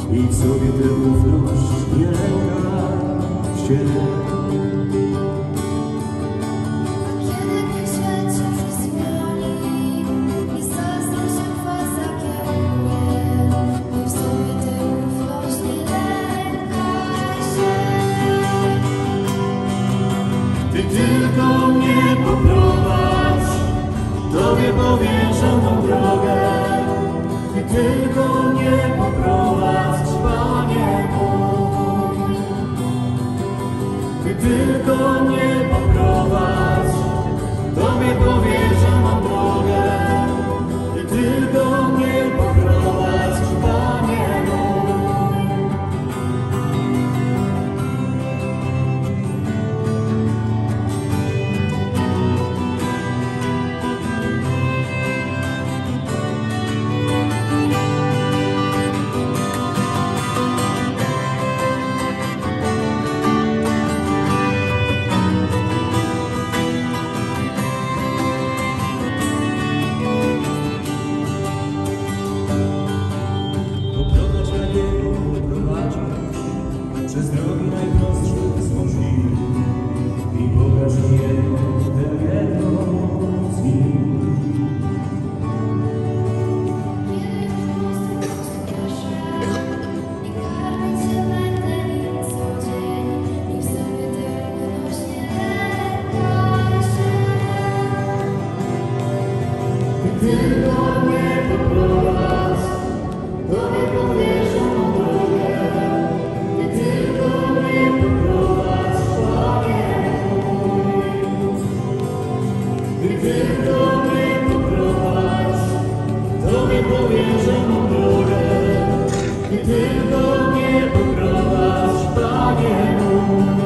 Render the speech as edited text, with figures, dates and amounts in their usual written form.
i w sobie tę ufność nie lękać się. Ty tylko mnie poprowadź, Tobie powierzę mą drogę. Ty tylko mnie poprowadź, Panie mój. Ty tylko mnie poprowadź, Tobie powierzę mą drogę. Ty tylko mnie poprowadź, Panie mój. Przez drogi najprostsze z możliwych i pokaż mi tę jedną z nich. Ty tylko mnie poprowadź, Tobie powierzę mą drogę. Ty tylko mnie poprowadź, Panie mój. Ty tylko mnie poprowadź, Tobie powierzę mą drogę. Ty tylko mnie poprowadź, Panie mój.